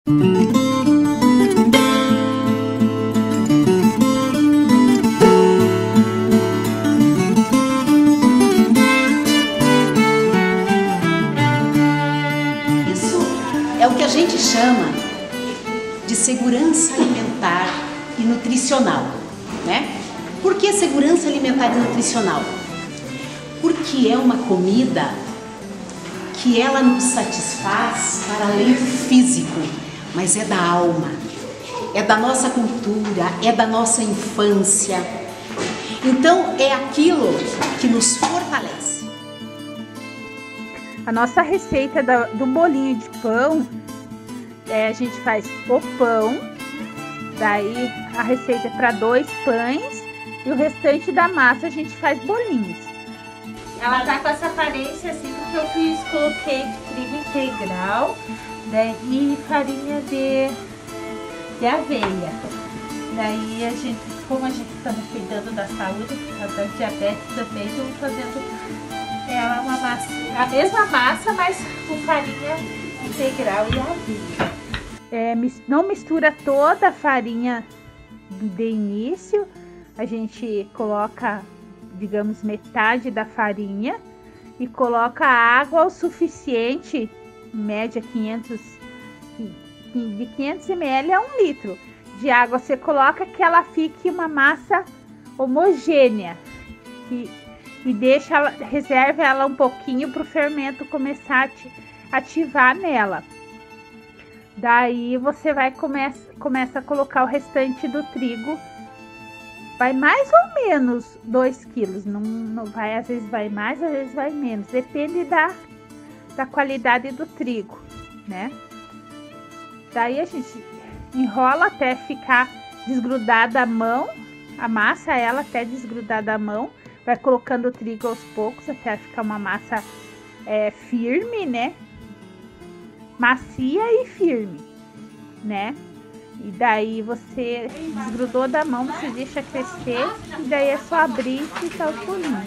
Isso é o que a gente chama de segurança alimentar e nutricional, né? Por que segurança alimentar e nutricional? Porque é uma comida que ela nos satisfaz para além do físico, mas é da alma, é da nossa cultura, é da nossa infância. Então é aquilo que nos fortalece. A nossa receita do bolinho de pão, a gente faz o pão, daí a receita é para 2 pães e o restante da massa a gente faz bolinhos. Ela tá com essa aparência assim porque eu coloquei trigo integral, né, e farinha de aveia. Daí como a gente está cuidando da saúde, da diabetes também, estamos fazendo ela uma massa, a mesma massa, mas com farinha integral e aveia. Não mistura toda a farinha de início, a gente coloca, digamos, metade da farinha e coloca água o suficiente, em média de 500 ml a 1 litro de água. Você coloca que ela fique uma massa homogênea e reserva ela um pouquinho para o fermento começar a ativar nela. Daí você começa a colocar o restante do trigo. Vai mais ou menos 2 quilos, não vai, às vezes vai mais, às vezes vai menos, depende da qualidade do trigo, né? Daí a gente enrola até ficar desgrudada a mão, amassa ela até desgrudar da mão, vai colocando o trigo aos poucos até ficar uma massa firme, né? Macia e firme, né? E daí você desgrudou da mão, você deixa crescer e daí é só abrir e fritar os bolinhos.